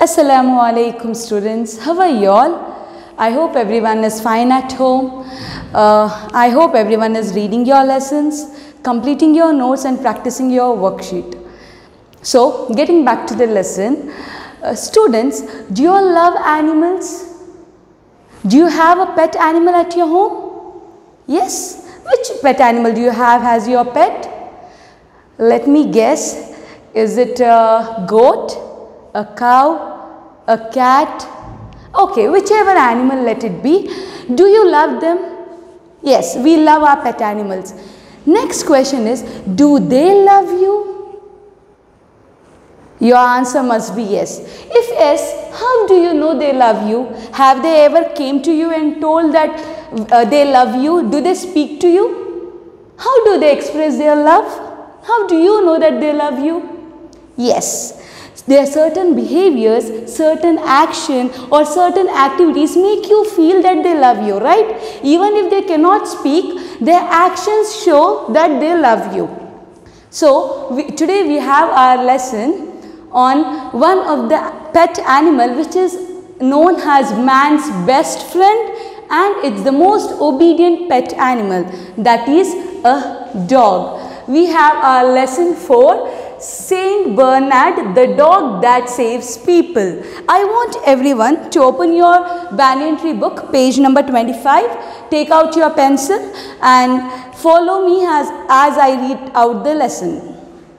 Assalamu alaikum students, how are you all? I hope everyone is fine at home. I hope everyone is reading your lessons, completing your notes and practicing your worksheet. So getting back to the lesson, students, do you all love animals? Do you have a pet animal at your home? Yes? Which pet animal do you have as your pet? Let me guess, is it a goat, a cow, a cat? Okay, whichever animal let it be. Do you love them? Yes, we love our pet animals. Next question is, do they love you? Your answer must be yes. If yes, how do you know they love you? Have they ever came to you and told that they love you? Do they speak to you? How do they express their love? How do you know that they love you? Yes. There are certain behaviors, certain action or certain activities make you feel that they love you, right? Even if they cannot speak, their actions show that they love you. So, today we have our lesson on one of the pet animal which is known as man's best friend, and it's the most obedient pet animal, that is a dog. We have our lesson 4. Saint Bernard, the dog that saves people. I want everyone to open your banyan tree book, page number 25. Take out your pencil and follow me as I read out the lesson.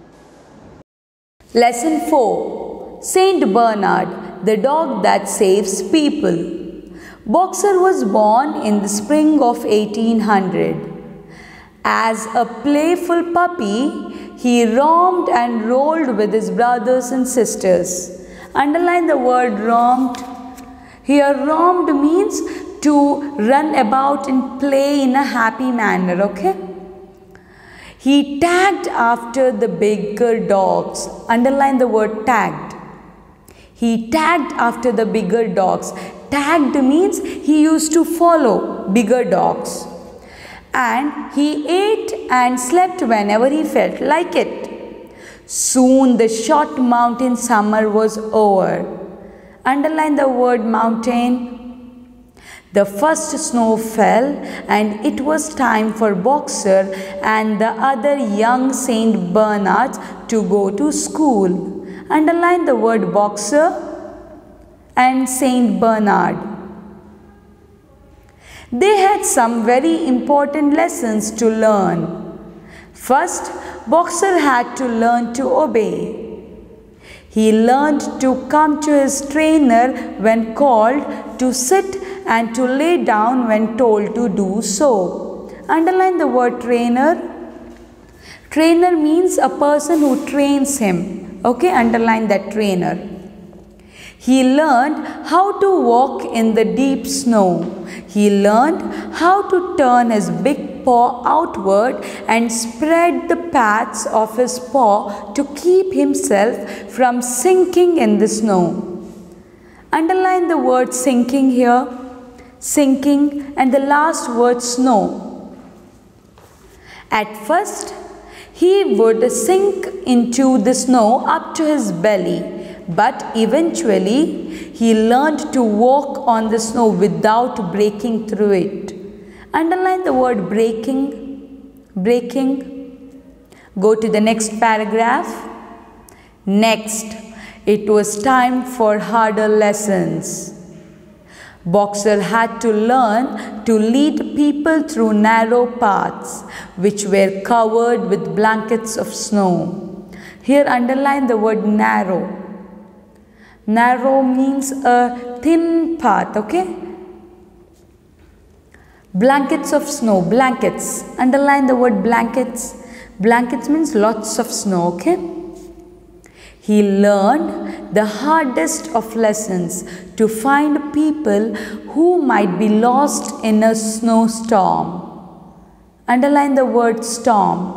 Lesson 4. Saint Bernard, the dog that saves people. Boxer was born in the spring of 1800. As a playful puppy, he roamed and rolled with his brothers and sisters. Underline the word roamed. Here roamed means to run about and play in a happy manner, okay? He tagged after the bigger dogs. Underline the word tagged. He tagged after the bigger dogs. Tagged means he used to follow bigger dogs. And he ate and slept whenever he felt like it. Soon the short mountain summer was over. Underline the word mountain. The first snow fell and it was time for Boxer and the other young Saint Bernards to go to school. Underline the word Boxer and Saint Bernard. They had some very important lessons to learn. First, Boxer had to learn to obey. He learned to come to his trainer when called, to sit and to lay down when told to do so. Underline the word trainer. Trainer means a person who trains him. Okay, underline that trainer. He learned how to walk in the deep snow. He learned how to turn his big paw outward and spread the pads of his paw to keep himself from sinking in the snow. Underline the word sinking here. Sinking and the last word snow. At first, he would sink into the snow up to his belly. But eventually, he learned to walk on the snow without breaking through it. Underline the word breaking. Breaking. Go to the next paragraph. Next, it was time for harder lessons. Boxer had to learn to lead people through narrow paths which were covered with blankets of snow. Here, underline the word narrow. Narrow means a thin path, okay? Blankets of snow, blankets. Underline the word blankets. Blankets means lots of snow, okay? He learned the hardest of lessons, to find people who might be lost in a snowstorm. Underline the word storm.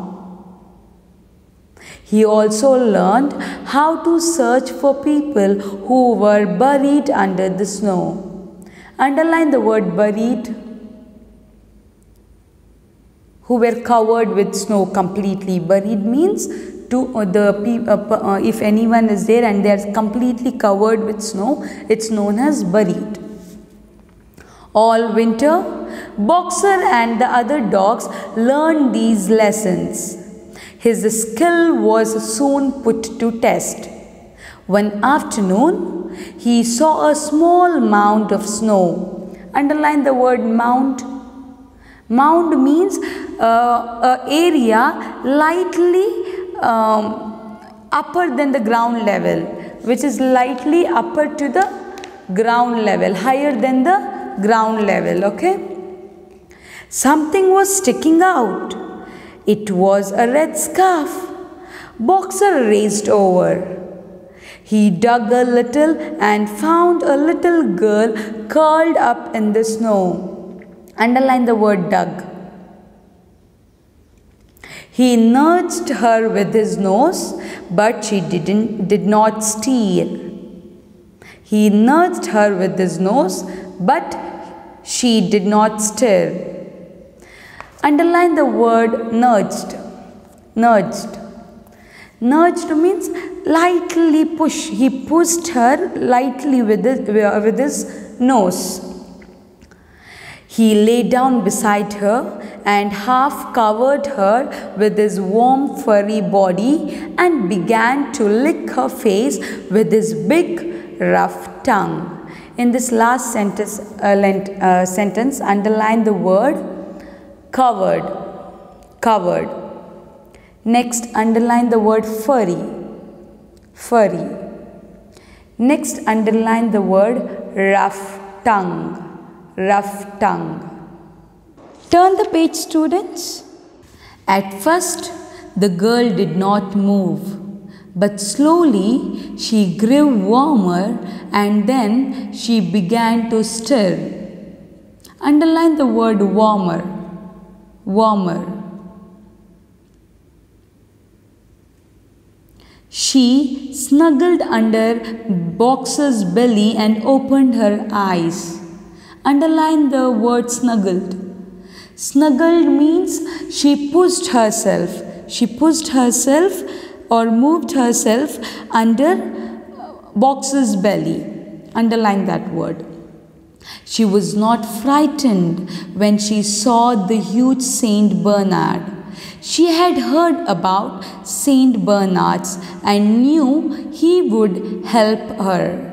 He also learned how to search for people who were buried under the snow. Underline the word buried. who were covered with snow. Completely buried means if anyone is there and they are completely covered with snow, it's known as buried. All winter, Boxer and the other dogs learned these lessons. His skill was soon put to test. One afternoon, he saw a small mound of snow. Underline the word mound. Mound means an area lightly upper than the ground level, which is lightly upper to the ground level, higher than the ground level, okay? Something was sticking out. It was a red scarf. Boxer raced over. He dug a little and found a little girl curled up in the snow. Underline the word dug. He nudged her with his nose, but she did not stir. He nudged her with his nose, but she did not stir. Underline the word nudged. Nudged. Nudged means lightly push. He pushed her lightly with his nose. He lay down beside her and half covered her with his warm furry body and began to lick her face with his big rough tongue. In this last sentence, underline the word covered. Covered. Next, underline the word furry. Furry. Next, underline the word rough tongue. Rough tongue. Turn the page, students. At first, the girl did not move, but slowly she grew warmer and then she began to stir. Underline the word warmer. Warmer. She snuggled under Boxer's belly and opened her eyes. Underline the word snuggled. Snuggled means she pushed herself. She pushed herself or moved herself under Boxer's belly. Underline that word. She was not frightened when she saw the huge Saint Bernard. She had heard about Saint Bernards and knew he would help her.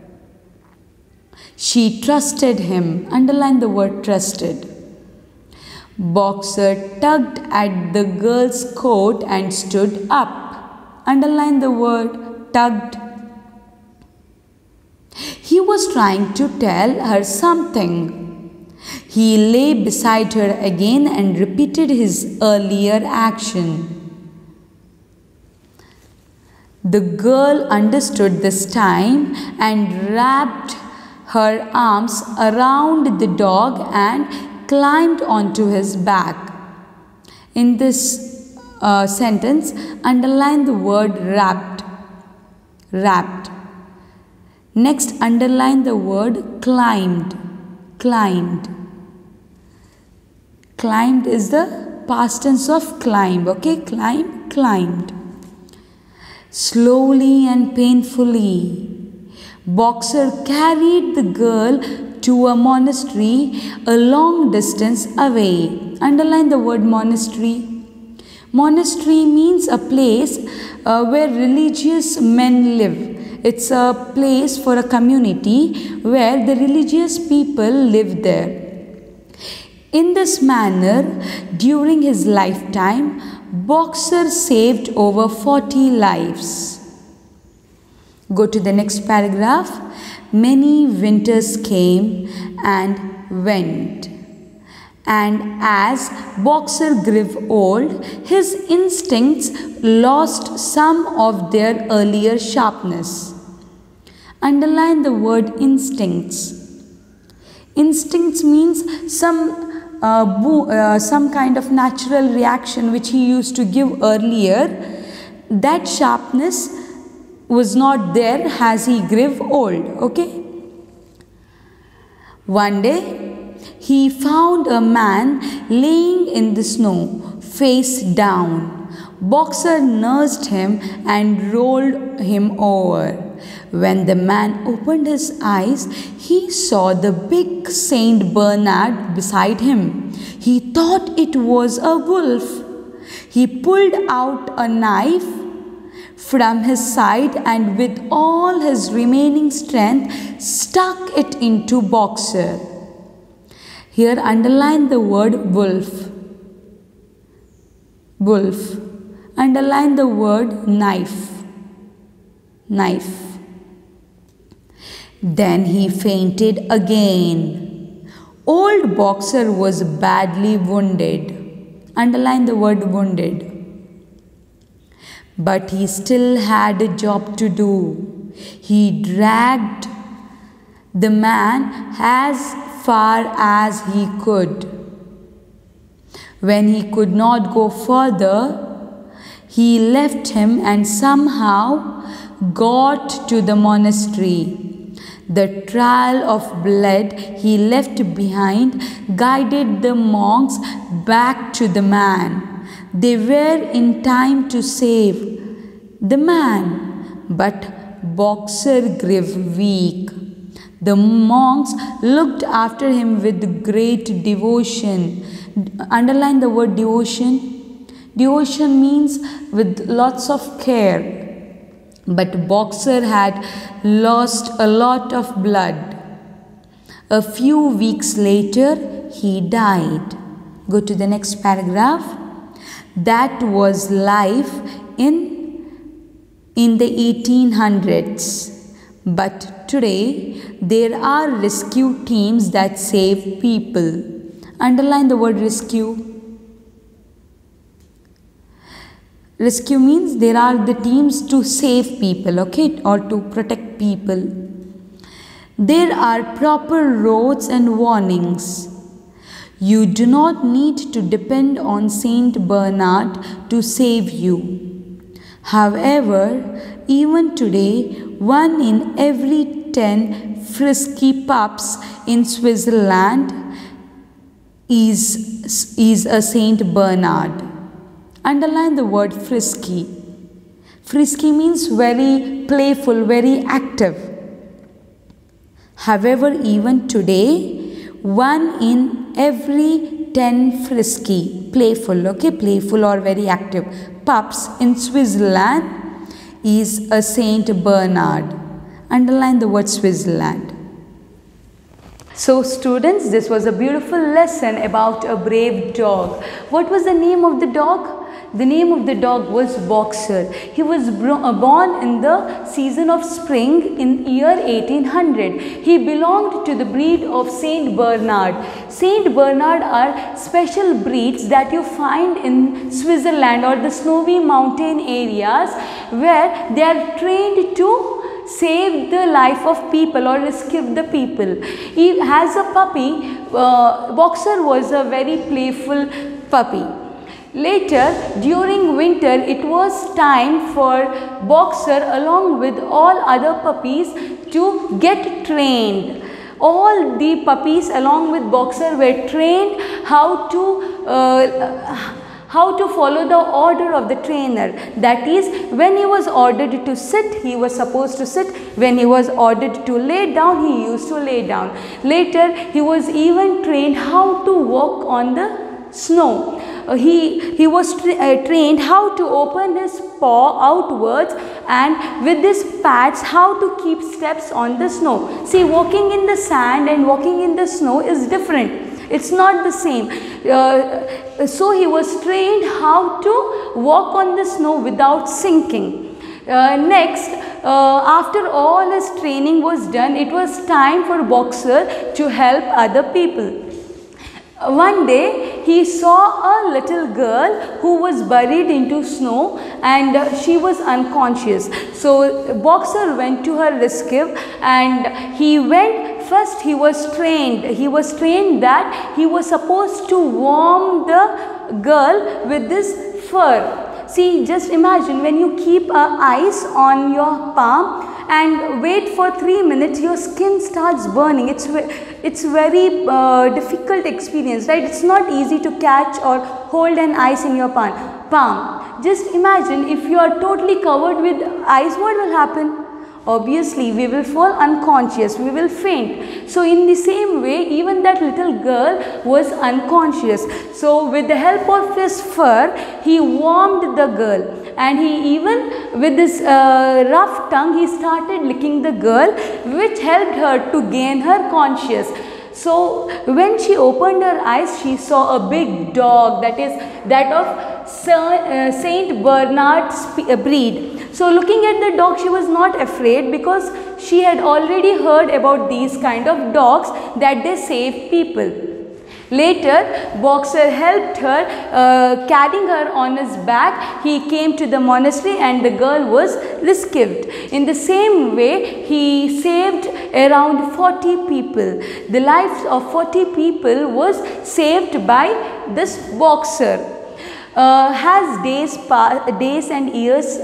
She trusted him. Underline the word trusted. Boxer tugged at the girl's coat and stood up. Underline the word tugged. He was trying to tell her something. He lay beside her again and repeated his earlier action. The girl understood this time and wrapped her arms around the dog and climbed onto his back. In this sentence, underline the word wrapped. Wrapped. Next, underline the word climbed. Climbed. Climbed is the past tense of climb. Okay, climb, climbed. Slowly and painfully, Boxer carried the girl to a monastery a long distance away. Underline the word monastery. Monastery means a place where religious men live. It's a place for a community where the religious people live there. In this manner, during his lifetime, Boxer saved over 40 lives. Go to the next paragraph. Many winters came and went. And as Boxer grew old, his instincts lost some of their earlier sharpness. Underline the word instincts. Instincts means some kind of natural reaction which he used to give earlier. That sharpness was not there as he grew old. Okay. One day, he found a man laying in the snow, face down. Boxer nursed him and rolled him over. When the man opened his eyes, he saw the big Saint Bernard beside him. He thought it was a wolf. He pulled out a knife from his side and with all his remaining strength stuck it into Boxer. Here underline the word wolf. Wolf. Underline the word knife. Knife. Then he fainted again. Old Boxer was badly wounded. Underline the word wounded. But he still had a job to do. He dragged the man as far as he could. When he could not go further, he left him and somehow got to the monastery. The trail of blood he left behind guided the monks back to the man. They were in time to save the man, but Boxer grew weak. The monks looked after him with great devotion. Underline the word devotion. Devotion means with lots of care. But Boxer had lost a lot of blood. A few weeks later, he died. Go to the next paragraph. That was life in the 1800s. But today, there are rescue teams that save people. Underline the word rescue. Rescue means there are the teams to save people, okay, or to protect people. There are proper roads and warnings. You do not need to depend on Saint Bernard to save you. However, even today, 1 in every 10 frisky pups in Switzerland is a Saint Bernard. Underline the word frisky. Frisky means very playful, very active. However, even today, 1 in every 10 frisky, playful, okay, playful or very active pups in Switzerland is a Saint Bernard. Underline the word Switzerland. So students, this was a beautiful lesson about a brave dog. What was the name of the dog? The name of the dog was Boxer. He was born in the season of spring in year 1800. He belonged to the breed of Saint Bernard. Saint Bernard are special breeds that you find in Switzerland or the snowy mountain areas where they are trained to save the life of people or rescue the people. As a puppy, Boxer was a very playful puppy. Later, during winter, it was time for Boxer along with all other puppies to get trained. All the puppies along with Boxer were trained how to follow the order of the trainer. That is, when he was ordered to sit, he was supposed to sit. When he was ordered to lay down, he used to lay down. Later, he was even trained how to walk on the snow. He was trained how to open his paw outwards and with his pads how to keep steps on the snow. See, walking in the sand and walking in the snow is different. It's not the same. So he was trained how to walk on the snow without sinking. Next, after all his training was done, it was time for Boxer to help other people. One day, he saw a little girl who was buried into snow and she was unconscious. So, Boxer went to her rescue and he went. First, he was trained. He was trained that he was supposed to warm the girl with this fur. See, just imagine when you keep ice on your palm and wait for 3 minutes, your skin starts burning. It's very difficult experience, right? It's not easy to catch or hold an ice in your palm. Just imagine if you are totally covered with ice, what will happen? Obviously, we will fall unconscious, we will faint. So, in the same way, even that little girl was unconscious. So, with the help of his fur, he warmed the girl, and he even with his rough tongue, he started licking the girl, which helped her to gain her conscious. So, when she opened her eyes, she saw a big dog, that is that of Saint Bernard's breed. So, looking at the dog, she was not afraid because she had already heard about these kind of dogs that they save people. Later, Boxer helped her, carrying her on his back. He came to the monastery and the girl was rescued. In the same way, he saved around 40 people. The lives of 40 people was saved by this Boxer. As days and years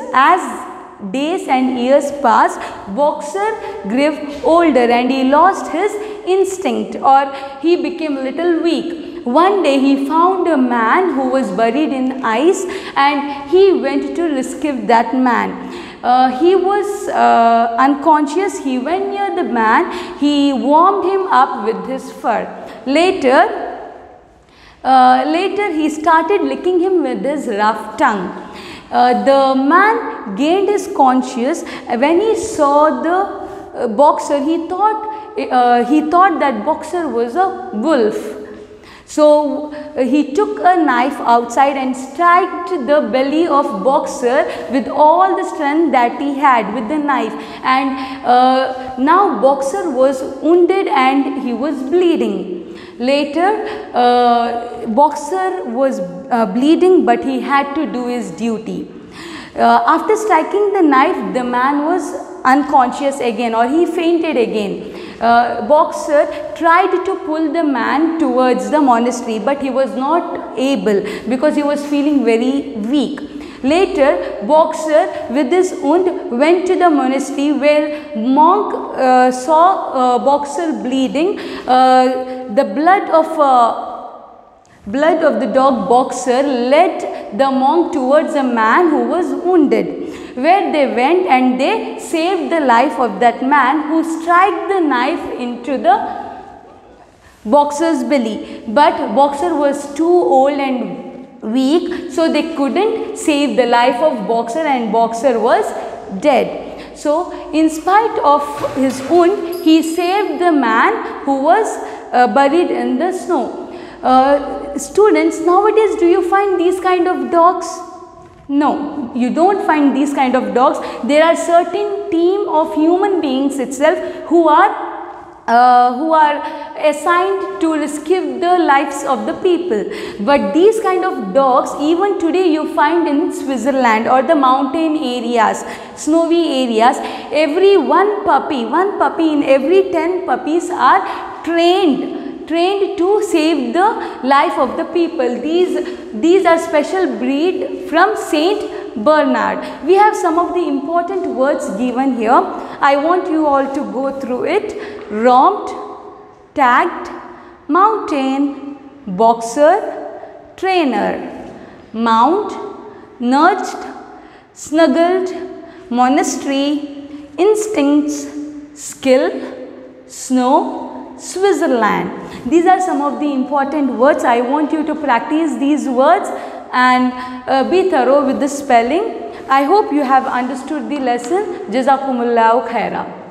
passed, Boxer grew older and he lost his instinct, or he became a little weak. One day he found a man who was buried in ice and he went to rescue that man. He was unconscious. He went near the man. He warmed him up with his fur. Later he started licking him with his rough tongue. The man gained his conscience. When he saw the Boxer, he thought that Boxer was a wolf. So he took a knife outside and struck the belly of Boxer with all the strength that he had with the knife, and now Boxer was wounded and he was bleeding. Later, Boxer was bleeding, but he had to do his duty. After striking the knife, the man was unconscious again, or he fainted again. Boxer tried to pull the man towards the monastery, but he was not able because he was feeling very weak. Later, Boxer with his wound went to the monastery, where monk saw Boxer bleeding. The blood of the dog Boxer led the monk towards a man who was wounded, where they went and they saved the life of that man who struck the knife into the Boxer's belly. But Boxer was too old and weak, so they couldn't save the life of Boxer, and Boxer was dead. So, in spite of his wound, he saved the man who was buried in the snow. Students, nowadays do you find these kind of dogs? No, you don't find these kind of dogs. There are certain team of human beings itself who are assigned to rescue the lives of the people. But these kind of dogs, even today you find in Switzerland or the mountain areas, snowy areas, every one puppy in every 10 puppies are trained to save the life of the people. These are special breed from Saint Bernard. We have some of the important words given here. I want you all to go through it. Romped, tagged, mountain, Boxer, trainer, mount, nudged, snuggled, monastery, instincts, skill, snow, Switzerland. These are some of the important words. I want you to practice these words and be thorough with the spelling. I hope you have understood the lesson. Jazakumullahu khaira.